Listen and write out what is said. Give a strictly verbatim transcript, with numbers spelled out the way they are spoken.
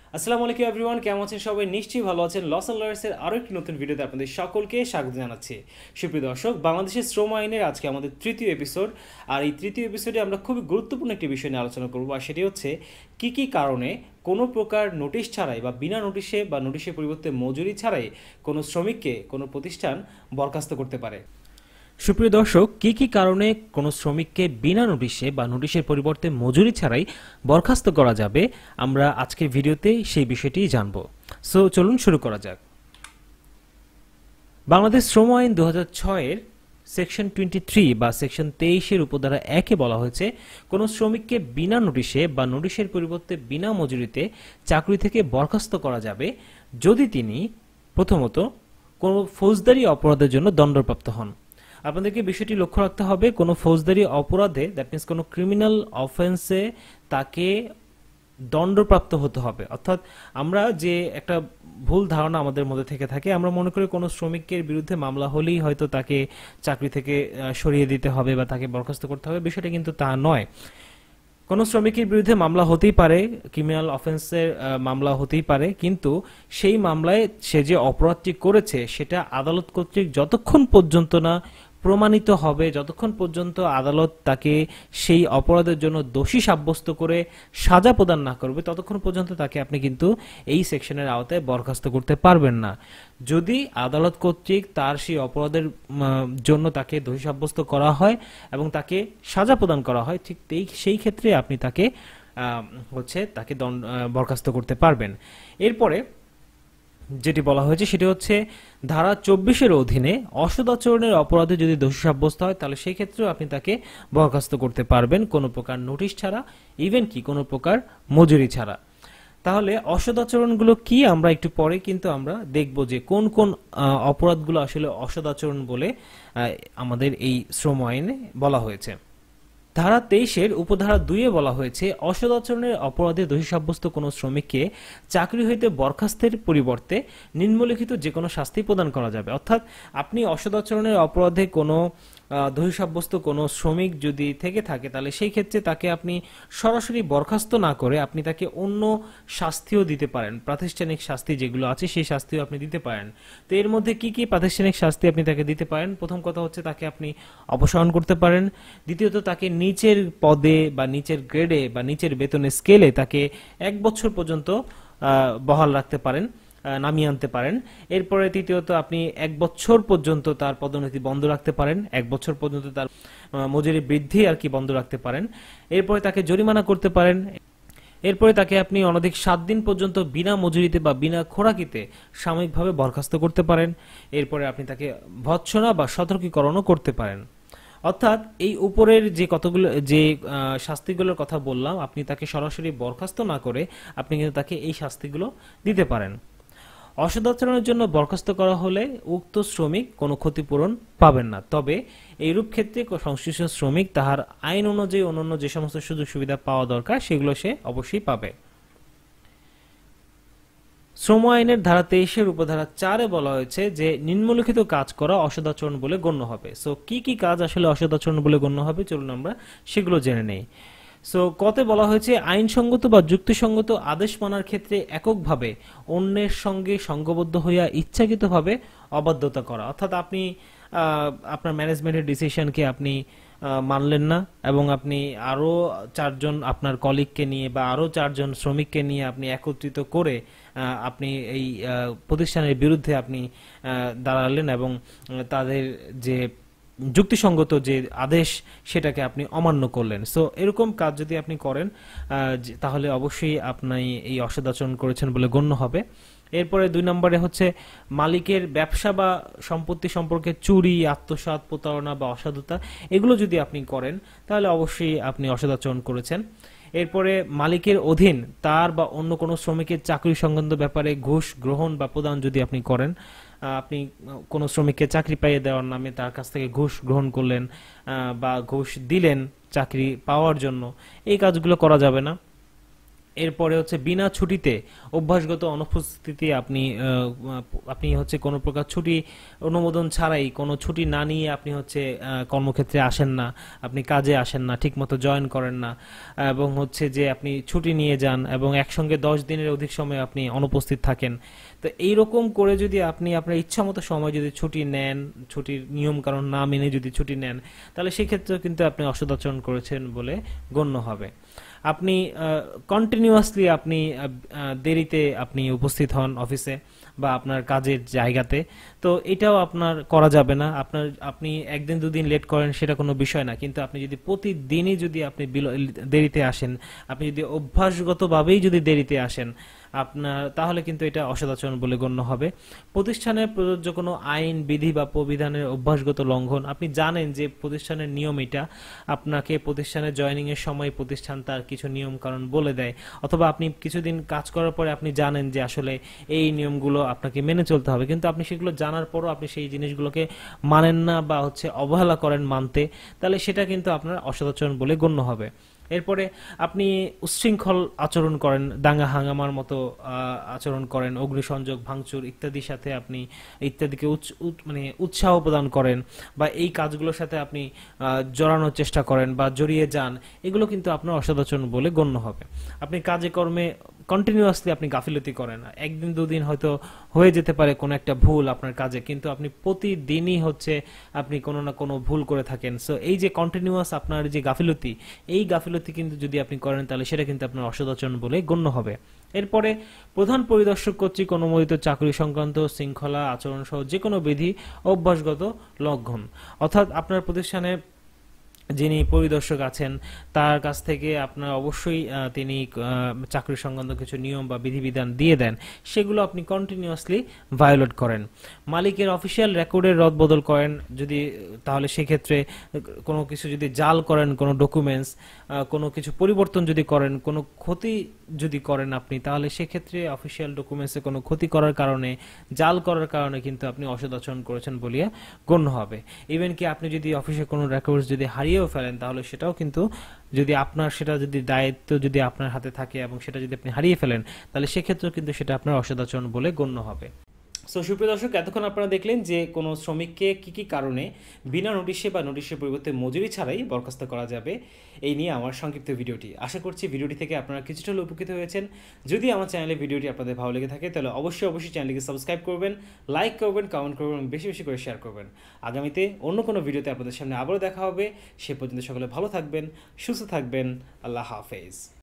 আসসালামু আলাইকুম এভরিওয়ান, কেমন আছেন সবাই? নিশ্চয়ই ভালো আছেন। লস অ্যান্ড লয়ার্সের আরও একটি নতুন ভিডিওতে আপনাদের সকলকে স্বাগত জানাচ্ছি। সুপ্রিয় দর্শক, বাংলাদেশের শ্রম আইনের আজকে আমাদের তৃতীয় এপিসোড। আর এই তৃতীয় এপিসোডে আমরা খুবই গুরুত্বপূর্ণ একটি বিষয় নিয়ে আলোচনা করব, আর সেটি হচ্ছে কী কী কারণে কোনো প্রকার নোটিশ ছাড়াই বা বিনা নোটিশে বা নোটিশের পরিবর্তে মজুরি ছাড়াই কোনো শ্রমিককে কোনো প্রতিষ্ঠান বরখাস্ত করতে পারে। সুপ্রিয় দর্শক, কী কী কারণে কোনো শ্রমিককে বিনা নোটিশে বা নোটিশের পরিবর্তে মজুরি ছাড়াই বরখাস্ত করা যাবে, আমরা আজকের ভিডিওতে সেই বিষয়টি জানব। সো চলুন শুরু করা যাক। বাংলাদেশ শ্রম আইন দু হাজার ছয়ের সেকশন টোয়েন্টি থ্রি বা সেকশন তেইশের উপধারা একে বলা হয়েছে, কোনো শ্রমিককে বিনা নোটিশে বা নোটিশের পরিবর্তে বিনা মজুরিতে চাকরি থেকে বরখাস্ত করা যাবে যদি তিনি প্রথমত কোনো ফৌজদারি অপরাধের জন্য দণ্ডপ্রাপ্ত হন। আপনাদেরকে বিষয়টি লক্ষ্য রাখতে হবে, কোনো ফৌজদারি অপরাধে, দ্যাট মিনস কোনো ক্রিমিনাল অফেন্সে তাকে দণ্ডপ্রাপ্ত হতে হবে। অর্থাৎ আমরা যে একটা ভুল ধারণা আমাদের মধ্যে থেকে থাকে, আমরা মনে করি কোনো শ্রমিকের বিরুদ্ধে মামলা হলেই হয়তো তাকে চাকরি থেকে সরিয়ে দিতে হবে বা তাকে বরখাস্ত করতে হবে। বিষয়টা কিন্তু তা নয়। কোনো শ্রমিকের বিরুদ্ধে মামলা হতেই পারে, ক্রিমিনাল অফেন্সের মামলা হতেই পারে, কিন্তু সেই মামলায় সে যে অপরাধটি করেছে সেটা আদালত কর্তৃক যতক্ষণ পর্যন্ত না প্রমাণিত হবে, যতক্ষণ পর্যন্ত আদালত তাকে সেই অপরাধের জন্য দোষী সাব্যস্ত করে সাজা প্রদান না করবে, ততক্ষণ পর্যন্ত তাকে আপনি কিন্তু এই সেকশনের আওতায় বরখাস্ত করতে পারবেন না। যদি আদালত কর্তৃক তার সেই অপরাধের জন্য তাকে দোষী সাব্যস্ত করা হয় এবং তাকে সাজা প্রদান করা হয়, ঠিক সেই ক্ষেত্রে আপনি তাকে হচ্ছে তাকে দণ্ড বরখাস্ত করতে পারবেন। এরপরে যেটি বলা হয়েছে সেটি হচ্ছে ধারা চব্বিশের অধীনে অসদাচরণের অপরাধে যদি দোষী সাব্যস্ত হয়, তাহলে সেই ক্ষেত্রেও আপনি তাকে বরখাস্ত করতে পারবেন কোনো প্রকার নোটিশ ছাড়া, ইভেন কি কোনো প্রকার মজুরি ছাড়া। তাহলে অসদাচরণগুলো কি আমরা একটু পরে কিন্তু আমরা দেখব যে কোন কোন অপরাধগুলো আসলে অসদাচরণ বলে আমাদের এই শ্রম আইনে বলা হয়েছে। ধারা তেইশের উপধারা দুইয়ে বলা হয়েছে, অসদাচরণের অপরাধে দোষী সাব্যস্ত কোনো শ্রমিককে চাকরি হইতে বরখাস্তের পরিবর্তে নিম্নলিখিত যে কোনো শাস্তি প্রদান করা যাবে। অর্থাৎ আপনি অসদাচরণের অপরাধে কোনো দোষী সাব্যস্ত কোনো শ্রমিক যদি থেকে থাকে, তাহলে সেই ক্ষেত্রে তাকে আপনি সরাসরি বরখাস্ত না করে আপনি তাকে অন্য শাস্তিও দিতে পারেন। প্রাতিষ্ঠানিক শাস্তি যেগুলো আছে সেই শাস্তিও আপনি দিতে পারেন। তো এর মধ্যে কি কি প্রাতিষ্ঠানিক শাস্তি আপনি তাকে দিতে পারেন? প্রথম কথা হচ্ছে তাকে আপনি অপসারণ করতে পারেন। দ্বিতীয়ত তাকে নিচের পদে বা নিচের গ্রেডে বা নিচের বেতনের স্কেলে তাকে এক বছর পর্যন্ত বহাল রাখতে পারেন, নামিয়ে আনতে পারেন। এরপরে তৃতীয়ত আপনি এক বছর পর্যন্ত তার পদোন্নতি বন্ধ রাখতে পারেন, এক বছর পর্যন্ত তার মজুরি বৃদ্ধি আর কি বন্ধ রাখতে পারেন। এরপরে তাকে জরিমানা করতে পারেন। এরপরে তাকে আপনি অনধিক সাত দিন পর্যন্ত বিনা মজুরিতে বা বিনা খোরাকিতে সাময়িকভাবে বরখাস্ত করতে পারেন। এরপরে আপনি তাকে ভৎসনা বা সতর্কীকরণও করতে পারেন। অর্থাৎ এই উপরের যে কতগুলো যে শাস্তিগুলোর কথা বললাম, আপনি তাকে সরাসরি বরখাস্ত না করে আপনি কিন্তু তাকে এই শাস্তিগুলো দিতে পারেন। অসদাচরণের জন্য বরখাস্ত করা হলে উক্ত শ্রমিক কোনো ক্ষতিপূরণ পাবেন না, তবে এইরূপ ক্ষেত্রে সংশ্লিষ্ট শ্রমিক তাহার আইন অনুযায়ী অন্যান্য যে সমস্ত সুযোগ সুবিধা পাওয়া দরকার সেগুলো সে অবশ্যই পাবে। শ্রম আইনের ধারা তেইশের উপধারা চারে বলা হয়েছে যে নিম্নলিখিত কাজ করা অসদাচরণ বলে গণ্য হবে। সো কি কি কাজ আসলে অসদাচরণ বলে গণ্য হবে, চলুন আমরা সেগুলো জেনে নেই। সো কতে বলা হয়েছে, আইনসঙ্গত বা যুক্তিসঙ্গত আদেশ মানার ক্ষেত্রে এককভাবে অন্যের সঙ্গে সংঘবদ্ধ হইয়া ইচ্ছাকৃতভাবে অবাধ্যতা করা। অর্থাৎ আপনি আপনার ম্যানেজমেন্টের ডিসিশনকে আপনি মানলেন না এবং আপনি আরও চারজন আপনার কলিগকে নিয়ে বা আরও চারজন শ্রমিককে নিয়ে আপনি একত্রিত করে আপনি এই প্রতিষ্ঠানের বিরুদ্ধে আপনি দাঁড়ালেন এবং তাদের যে যুক্তিসঙ্গত যে আদেশ সেটাকে আপনি অমান্য করলেন। সো এরকম কাজ যদি আপনি করেন তাহলে অবশ্যই আপনি এই অসদাচরণ করেছেন বলে গণ্য হবে। এরপরে দুই নম্বরে হচ্ছে মালিকের ব্যবসা বা সম্পত্তি সম্পর্কে চুরি, আত্মসাৎ, প্রতারণা বা অসাধুতা, এগুলো যদি আপনি করেন তাহলে অবশ্যই আপনি অসদাচরণ করেছেন। এরপরে মালিকের অধীন তার বা অন্য কোনো শ্রমিকের চাকরি সংক্রান্ত ব্যাপারে ঘুষ গ্রহণ বা প্রদান যদি আপনি করেন, আপনি কোনো শ্রমিককে চাকরি পাইয়ে দেওয়ার নামে তার কাছ থেকে ঘুষ গ্রহণ করলেন বা ঘুষ দিলেন চাকরি পাওয়ার জন্য, এই কাজগুলো করা যাবে না। এরপরে হচ্ছে বিনা ছুটিতে অভ্যাসগত অনুপস্থিতি, আপনি আপনি হচ্ছে কোনো প্রকার ছুটি অনুমোদন ছাড়াই, কোনো ছুটি না নিয়ে আপনি হচ্ছে কর্মক্ষেত্রে আসেন না, আপনি কাজে আসেন না, ঠিকমতো জয়েন করেন না, এবং হচ্ছে যে আপনি ছুটি নিয়ে যান এবং একসঙ্গে দশ দিনের অধিক সময় আপনি অনুপস্থিত থাকেন। তো এইরকম করে যদি আপনি আপনার ইচ্ছা মতো সময় যদি ছুটি নেন, ছুটির নিয়ম কারণ না মেনে যদি ছুটি নেন, তাহলে সেক্ষেত্রে কিন্তু আপনি অসদাচরণ করেছেন বলে গণ্য হবে। আপনি কন্টিনিউয়াসলি আপনি দেরিতে আপনি উপস্থিত হন অফিসে বা আপনার কাজের জায়গাতে, তো এটাও আপনার করা যাবে না। আপনার আপনি একদিন দুদিন লেট করেন সেটা কোনো বিষয় না, কিন্তু আপনি যদি প্রতিদিনই যদি আপনি দেরিতে আসেন, আপনি যদি অভ্যাসগতভাবেই যদি দেরিতে আসেন আপনার, তাহলে কিন্তু এটা অসদাচরণ বলে গণ্য হবে। প্রতিষ্ঠানে প্রযোজ্য কোনো আইন বিধি বা প্রবিধানের অভ্যাসগত লঙ্ঘন, আপনি জানেন যে প্রতিষ্ঠানের নিয়ম এটা, আপনাকে প্রতিষ্ঠানে জয়েনিং এর সময় প্রতিষ্ঠান তার কিছু নিয়ম কারণ বলে দেয়, অথবা আপনি কিছুদিন কাজ করার পরে আপনি জানেন যে আসলে এই নিয়মগুলো আপনাকে মেনে চলতে হবে, কিন্তু আপনি সেগুলো জানার পরও আপনি সেই জিনিসগুলোকে মানেন না বা হচ্ছে অবহেলা করেন মানতে, তাহলে সেটা কিন্তু আপনার অসদাচরণ বলে গণ্য হবে। এরপরে আপনি উচ্ছৃঙ্খল আচরণ করেন, দাঙ্গা হাঙ্গামার মতো আচরণ করেন, অগ্নিসংযোগ ভাঙচুর ইত্যাদির সাথে আপনি ইত্যাদিকে মানে উৎসাহ প্রদান করেন, বা এই কাজগুলোর সাথে আপনি জড়ানোর চেষ্টা করেন বা জড়িয়ে যান, এগুলো কিন্তু আপনার অসদাচরণ বলে গণ্য হবে। আপনি কাজে কর্মে কন্টিনিউয়াসলি আপনি গাফিলতি করেন, একদিন দুদিন হয়তো হয়ে যেতে পারে কোনো একটা ভুল আপনার কাজে, কিন্তু আপনি প্রতিদিনই হচ্ছে আপনি কোনো না কোনো ভুল করে থাকেন। সো এই যে কন্টিনিউয়াস আপনার যে গাফিলতি, এই গাফিলতি কিন্তু যদি আপনি করেন তাহলে সেটা কিন্তু আপনার অসদাচরণ বলে গণ্য হবে। এরপরে প্রধান পরিদর্শক কর্তৃক অনুমোদিত চাকরি সংক্রান্ত শৃঙ্খলা আচরণ সহ যে কোনো বিধি অভ্যাসগত লঙ্ঘন, অর্থাৎ আপনার প্রতিষ্ঠানে যিনি পরিদর্শক আছেন তার কাছ থেকে আপনার অবশ্যই তিনি চাকরি সংক্রান্ত কিছু নিয়ম বা বিধিবিধান দিয়ে দেন, সেগুলো আপনি কন্টিনিউয়াসলি ভায়োলেট করেন। মালিকের অফিসিয়াল রেকর্ডের রদবদল করেন যদি, তাহলে সেক্ষেত্রে কোনো কিছু যদি জাল করেন, কোনো ডকুমেন্টস কোনো কিছু পরিবর্তন যদি করেন, কোনো ক্ষতি যদি করেন আপনি, তাহলে সেক্ষেত্রে অফিসিয়াল ডকুমেন্টসে কোনো ক্ষতি করার কারণে, জাল করার কারণে কিন্তু আপনি অসদাচরণ করেছেন বলিয়া গণ্য হবে। ইভেন কি আপনি যদি অফিসে কোনো রেকর্ডস যদি হারিয়ে ফেলেন, তাহলে সেটাও কিন্তু যদি আপনার সেটা যদি দায়িত্ব যদি আপনার হাতে থাকে এবং সেটা যদি আপনি হারিয়ে ফেলেন, তাহলে সেক্ষেত্রেও কিন্তু সেটা আপনার অসদাচরণ বলে গণ্য হবে। সো সুপ্রিয় দর্শক, এতক্ষণ আপনারা দেখলেন যে কোনো শ্রমিককে কি কি কারণে বিনা নোটিশে বা নোটিশের পরিবর্তে মজুরি ছাড়াই বরখাস্ত করা যাবে, এই নিয়ে আমার সংক্ষিপ্ত ভিডিওটি। আশা করছি ভিডিওটি থেকে আপনারা কিছুটা হলেও উপকৃত হয়েছেন। যদি আমার চ্যানেলে ভিডিওটি আপনাদের ভালো লেগে থাকে তাহলে অবশ্যই অবশ্যই চ্যানেলটিকে সাবস্ক্রাইব করবেন, লাইক করবেন, কমেন্ট করবেন এবং বেশি বেশি করে শেয়ার করবেন। আগামীতে অন্য কোনো ভিডিওতে আপনাদের সামনে আবারও দেখা হবে। সে পর্যন্ত সকলে ভালো থাকবেন, সুস্থ থাকবেন। আল্লাহ হাফেজ।